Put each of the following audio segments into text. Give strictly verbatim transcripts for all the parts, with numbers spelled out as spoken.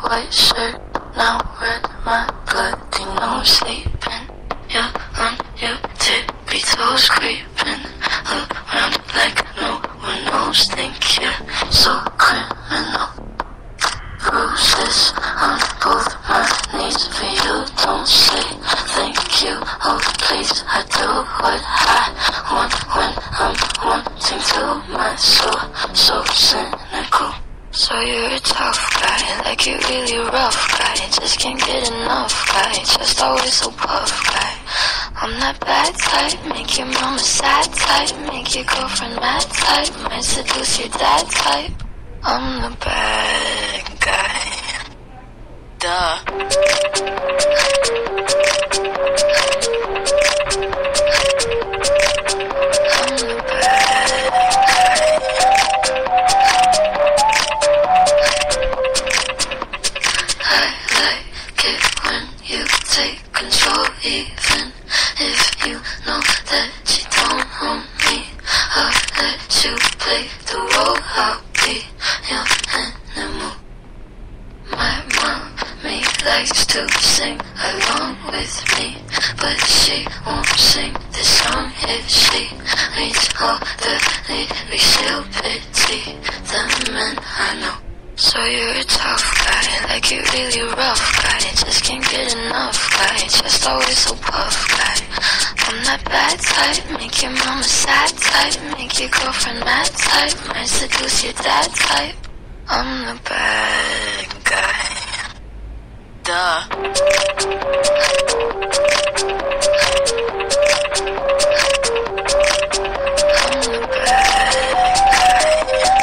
white shirt, now red, my bloody nose sleeping. You're on your tippy toes creeping around like no one knows. Think you're so criminal. Bruises on both my knees for you. Don't say thank you, oh please. I do what I want when I'm wanting to. My soul so cynical. So you're a tough guy, like you're really rough guy. Just can't get enough guy, just always so puff guy. I'm that bad type, make your mama sad type, make your girlfriend mad type, might seduce your dad type. I'm the bad guy. Duh. I'm the bad guy. I like it when you take control, even if you know that you don't own me. I'll let you play the role, I'll be your animal. My mommy likes to sing along with me, but she won't sing this song if she reads all the lyrics. She'll pity the men I know. So you're a tough guy, like you're really rough guy. Just can't get enough guy, just always so puff guy. I'm that bad type, make your mama sad type, make your girlfriend mad type, might seduce your dad type. I'm the bad guy. Duh. I'm the bad guy.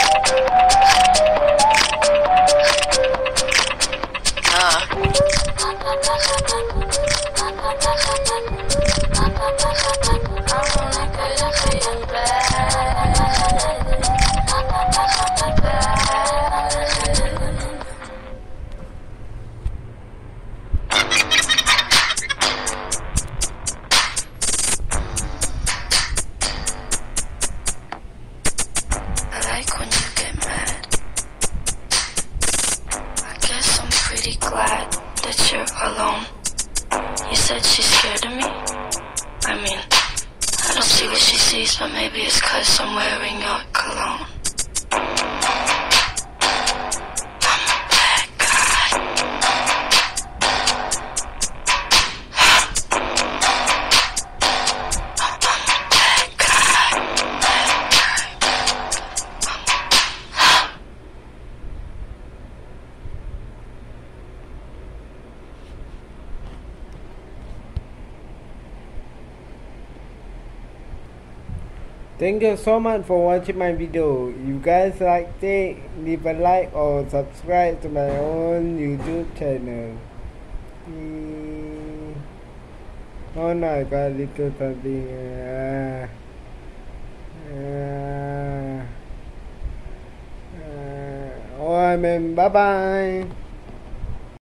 But maybe it's 'cause I'm wearing your cologne. Thank you so much for watching my video. If you guys liked it, leave a like or subscribe to my own YouTube channel. Mm. Oh no, I got a little something. Uh, uh, uh, oh, I mean, bye bye.